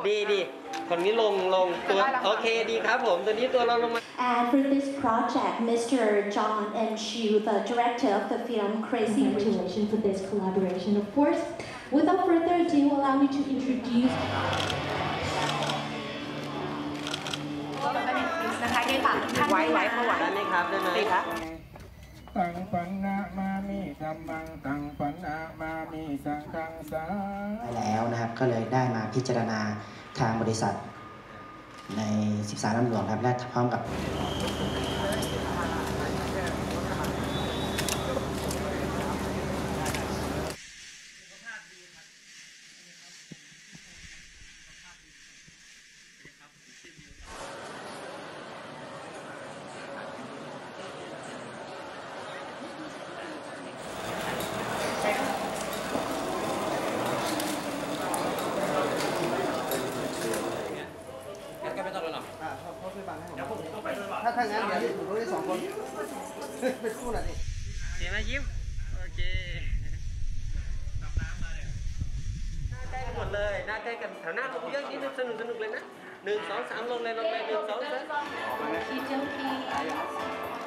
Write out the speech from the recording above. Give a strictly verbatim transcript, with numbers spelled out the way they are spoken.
ดีดีคนนี้ลงลงตัวโอเคดีครับผมตัวนี้ตัวเราลงมา And for this project, Mister John and Xu, the director of the film Crazy Congratulations for this collaboration. Of course, without further ado, allow me to introduce. นะคะได้ฝากท่านไว้ไว้เพราะว่าได้ไหมครับได้ไหมครับตังปันนามามีกัมมังตังปันนามามีสังฆังสาไปแล้วนะครับก็เลยได้มาพิจารณาทางบริษัทในสิบสามลำหลวงครับและพร้อมกับถ้าถ้างั้นเดี๋ยวอยู่ตรงนี้สองคนเป็นคู่หน่อยดิเห็นไหมยิ้มโอเคหน้าใกล้หมดเลยหน้าใกล้กันแถวหน้าลงเยอะนิดนึงสนุกสนุกเลยนะหนึ่งสองสามลงเลยลงเลยหนึ่งสองสาม